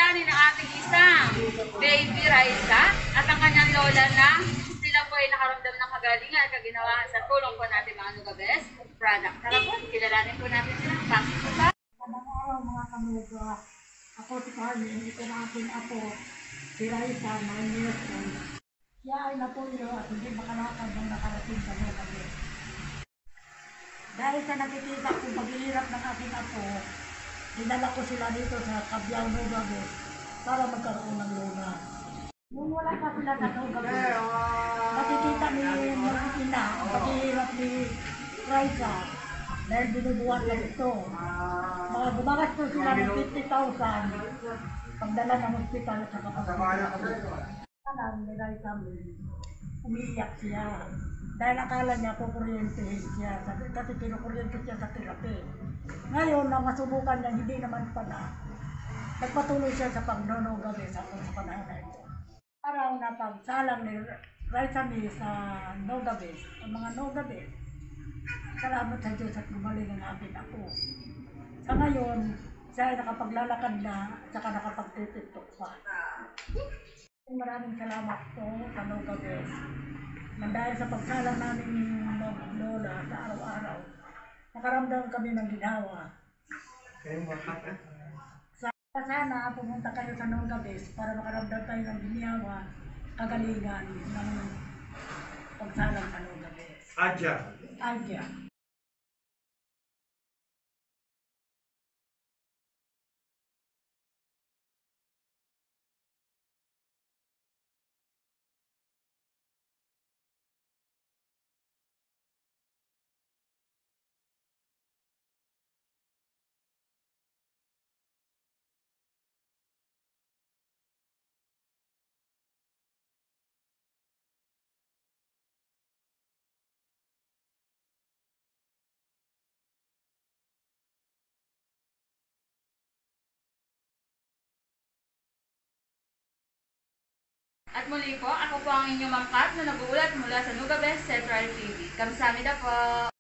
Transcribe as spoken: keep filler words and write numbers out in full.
kilalanin ang ating isang baby Ryza at ang kanyang lola na sila po ay nakaramdam ng kagalingan at kaginawahan sa tulong po natin mga Nuga Best Product. Tara po, kilalanin po natin sila. Pasok po ba? Magandang araw mga kanuga. Ako si Carmen, ito na aking apo, si Ryza Mae Yambot. Siya ay napulyo at hindi makalakad nang nakarating sa Nuga Best. Dahil sa nakikita kong paghihirap ng aking apo, dinala ko sila dito sa Cabiao, Nuga Best para magkaroon ng luna. Nung wala pa sila sa Nuga Best, nakikita ni mga ina ang paghihirap ni Ryza dahil binubuhat lang ito. Mga gumagas po sila ng fifty thousand pagdala ng hospital sa kapatid. Alam ni Ryza, umiiyak siya dahil akala niya kukuryentehin siya kasi kinukuryente siya sa therapy. Ngayon na masubukan niya, hindi naman pala. Nagpatuloy siya sa pagnonuga sa sa panahon na ito. Araw na pagsalang ni Ryza Mae sa Nuga Best, ang mga Nuga Best, salamat sa Diyos at gumaling ang aking apo. Sa ngayon, siya ay nakapaglalakad na at saka nakapagtitiktok pa. Maraming salamat po sa Nuga Best. Nang dahil sa pagsalang namin ng lola sa araw-araw, nakaramdam kami ng ginawa. Sa sana pumunta kayo sa Nuga Best para makaramdam tayo ng ginawa, kagalingan ng pagsalang sa Nuga Best. Adya. Adya. At muli po, ako po ang inyong mangkat na nag-uulat mula sa Nuga Best Central T V. Kamsahamnida po!